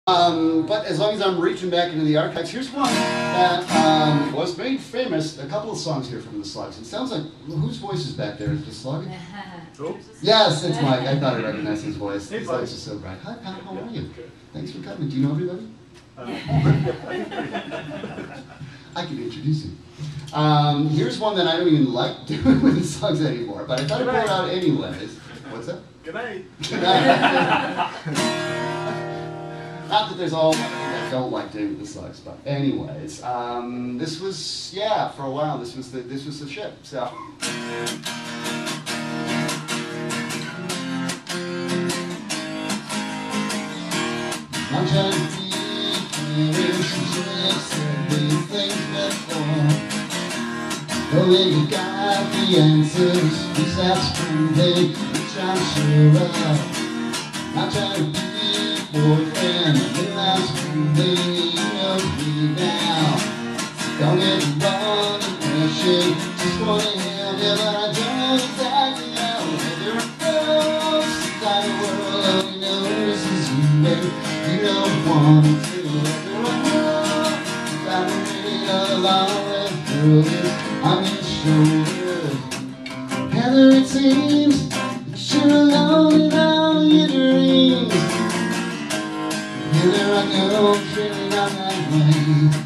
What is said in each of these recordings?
But as long as I'm reaching back into the archives, here's one that was made famous. A couple of songs here from the Slugs. It sounds like, whose voice is back there? Is it Slug? Oh. Yes, it's Mike. I thought I recognized his voice. Hey, his voice is so bright. Hi, Pat. How are you? Good. Thanks for coming. Do you know everybody? I can introduce you. Here's one that I don't even like doing with the Slugs anymore, but I thought I'd pour it out anyways. What's that? Good night. Good night. Not that there's all that don't like doing with the Slugs, but anyways, this was, yeah, for a while this was the shit. So. I'm trying to be relationships and these things before. But when you got the answers, these spring day, which I'm sure of. I'm trying to be boyfriend, the last spring day, you know me now. Don't get me wrong, impression, just wanna help you, but I don't exactly know. There are girls inside the world, all we know is you, baby. You don't want to do everyone got a ring along with girls on your shoulders. Heather, it seems that you're alone in all your dreams. Heather, I know it's really not that way.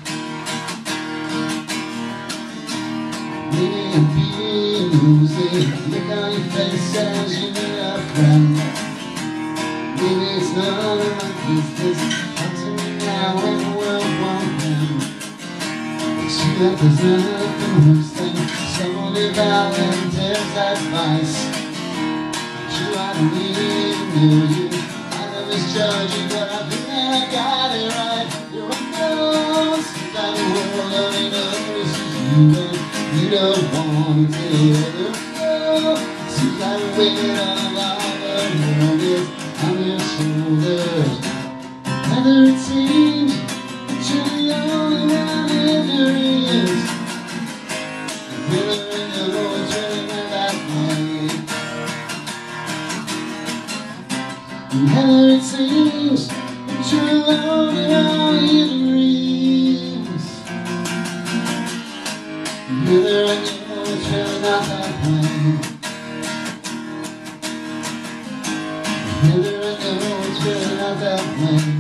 Maybe I'm being nosy. Look on your face says you need a friend. Maybe it's none of my business. Up to me now when the world won't end. But you that there's nothing worse than someone about and there's advice. But you, I don't even know you. I don't misjudge you, but I think that I got it right. You're a ghost that the world only knows is you, and you don't want to do it. Seems like we're waiting on all the world is on your shoulders. Heather, it seems that you're the only one in your ears. Heather, I know it's really not that way. And Heather, it seems that you're alone in all your dreams. And Heather, I know it's really not that way. Heather, I know it's really not that way.